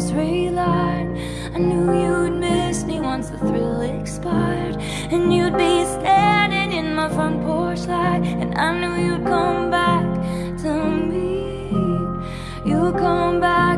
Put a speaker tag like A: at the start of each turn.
A: rosary light. I knew you'd miss me once the thrill expired, and you'd be standing in my front porch light, and I knew you'd come back to me. You'd come back